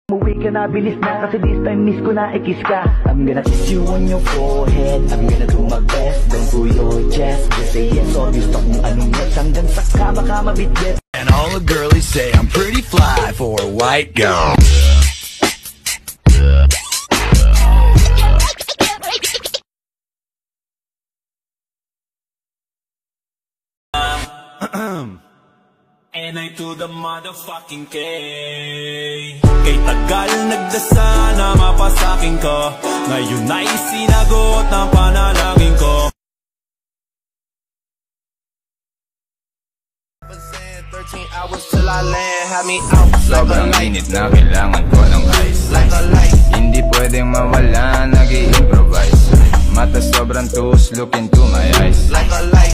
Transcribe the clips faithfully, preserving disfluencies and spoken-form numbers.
Umuwi ka na, bilis na, kasi this time miss ko na, i-kiss ka. I'm gonna kiss you on your forehead, I'm gonna do my best, don't do your chest. Just say yes, obvious talk kung anong yes, hanggang sa kama ka mabitbit. And all the girlies say I'm pretty fly for a white girl. And I to the motherfucking K. Kay tagal nagdasal na mapasakin ko, ngayon ay sinagot ng panalangin ko. thirteen hours till I land, have me out. Sobrang init na kailangan ko ng ice. Like a light. Hindi pwedeng mawala, nag-i-improvise. Mata sobrang tus, look into my eyes. Like a light.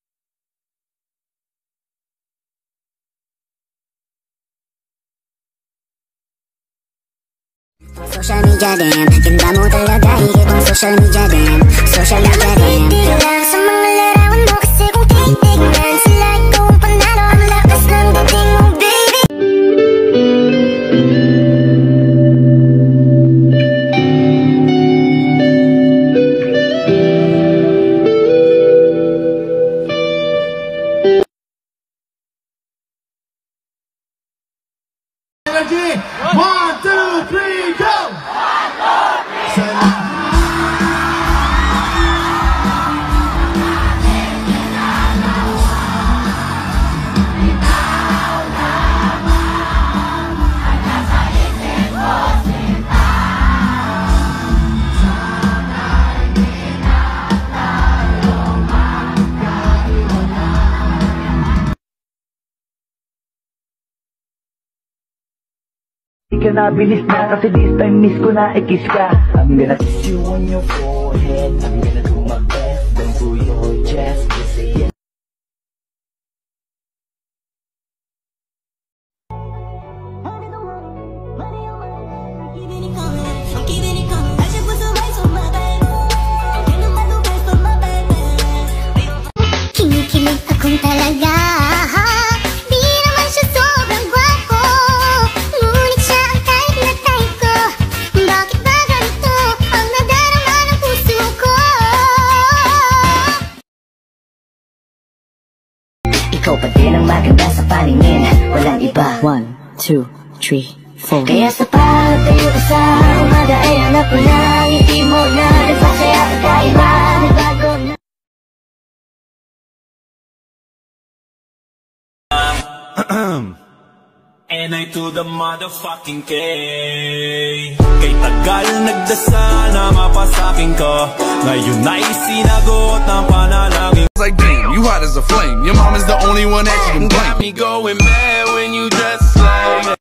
Social media dem, ganda mo talaga, higit ang social media dem. Social media dem. Lang sa mga larawan mo kasi kung titignan sila ikaw ang panalo, ang lakas ng dating mo, baby. Energy! One, two, three, go! Di ka na, bilis na, kasi this time miss ko na, i-kiss ka. I'm gonna kiss you on your forehead, I'm gonna do my best, don't do your chest. Just say yes. Kinikilig akong talaga. Di naman siya sobrang gwapo, ngunit siya ang type na type ko. Bakit ba ganito ang nadarama ng puso ko? Ikaw pa din ang maganda sa paningin, walang iba. One, two, three, four. Kaya sa pagtayo ka sa umaga ay hanap ko na ngiti mo na nagsasaya at kaiba, nagbago na. And I to the motherfucking K. Kay tagal nagdasal na mapasakin ko, ngayon ay sinagot ng panalangin. It's like, damn, you hot as a flame. Your mom is the only one that you can blame. Me going mad when you dress like